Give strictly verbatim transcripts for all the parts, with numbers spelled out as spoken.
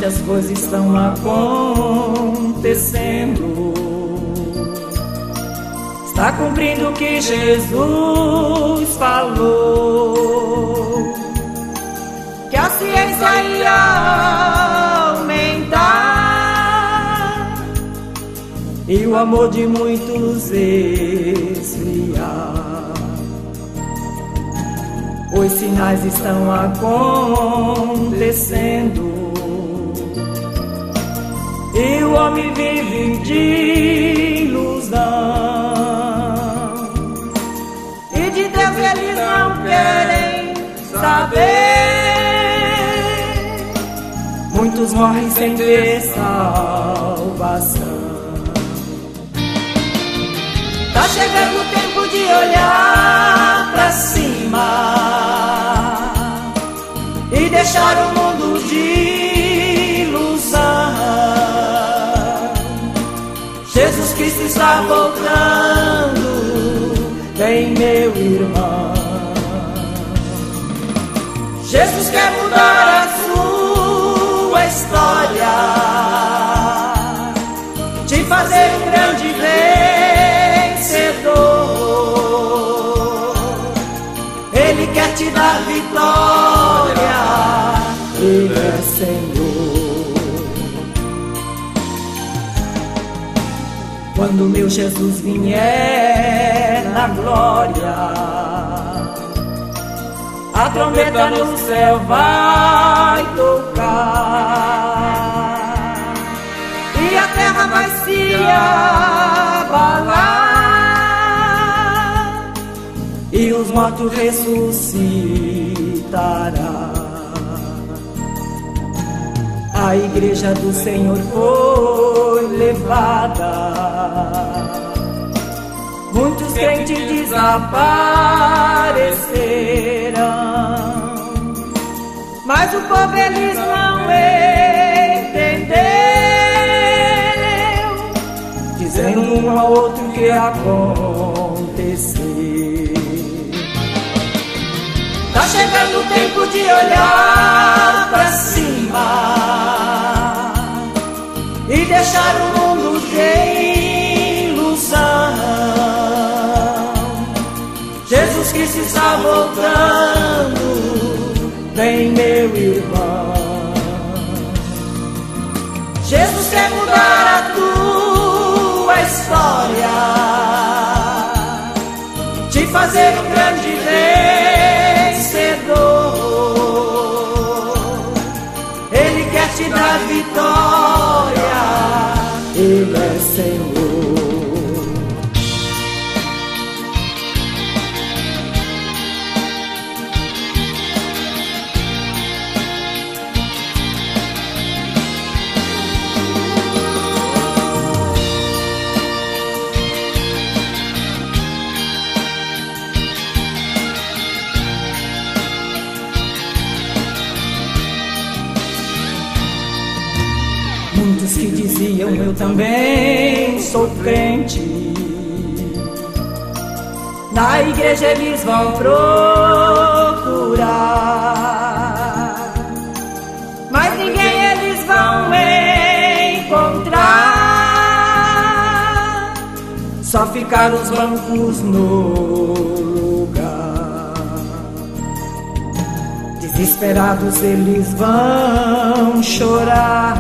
muitas coisas estão acontecendo. Está cumprindo o que Jesus falou, que a ciência ia aumentar e o amor de muitos esfriar. Os sinais estão acontecendo e o homem vive de ilusão, e de Deus eles não querem saber. Muitos morrem sem ter salvação. Tá chegando o tempo de olhar pra cima e deixar o mundo de ilusão. Jesus Cristo está voltando, vem meu irmão. Jesus quer mudar a sua história, te fazer um grande vencedor. Ele quer te dar vitória, Ele é Senhor. Quando meu Jesus vier na glória, a trombeta no céu vai tocar e a terra vai se abalar e os mortos ressuscitarão. A igreja do Senhor foi levada, muitos crentes desapareceram, mas o povo eles não entenderam, dizendo um ao outro o que aconteceu. Tá chegando o tempo de olhar pra cima e deixar o mundo de ilusão. Jesus Cristo está voltando, vem meu irmão. Jesus quer mudar a tua história, te fazer um grande vencedor. Ele quer te dar vitória, Ele é Senhor. Muitos que diziam eu também sou crente, na igreja eles vão procurar, mas ninguém eles vão encontrar, só ficar os bancos no lugar. Desesperados eles vão chorar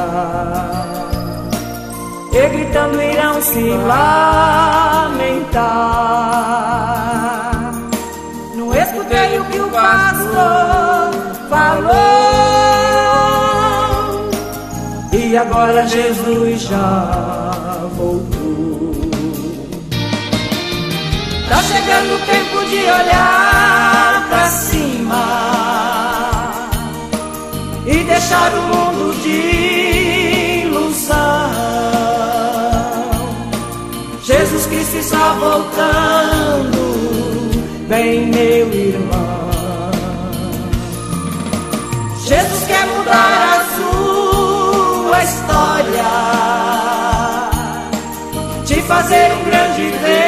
e gritando irão se lamentar. Não escutei o que o pastor falou, e agora Jesus já voltou. Tá chegando o tempo de olhar pra cima e deixar o mundo de ilusão. Jesus Cristo está voltando, vem meu irmão. Jesus quer mudar a sua história, te fazer um grande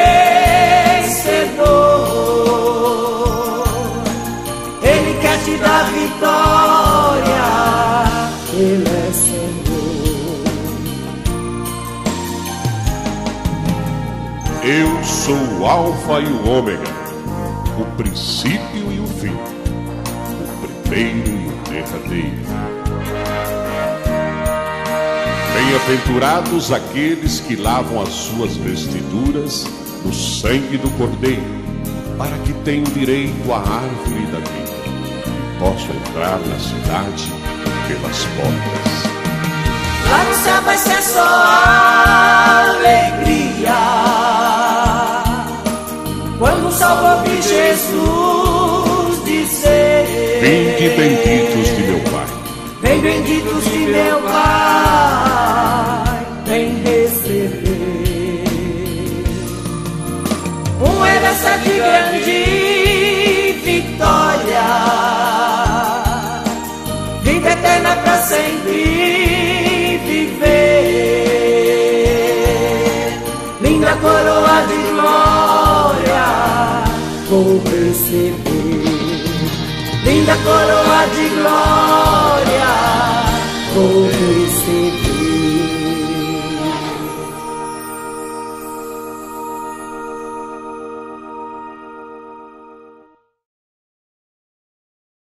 vencedor. Ele quer te dar vitória, Ele é Eu sou o Alfa e o Ômega, o princípio e o fim, o primeiro e o derradeiro. Bem-aventurados aqueles que lavam as suas vestiduras no sangue do Cordeiro, para que tenham direito à árvore da vida e possam entrar na cidade pelas portas. Lá no céu vai ser só alegria, quando o sol ouvir Jesus dizer: Vinde benditos de meu Pai. Vem benditos de meu Pai, vem receber uma herança de grande vitória, vida eterna pra sempre viver. Linda coroa de glória vou receber, linda coroa de glória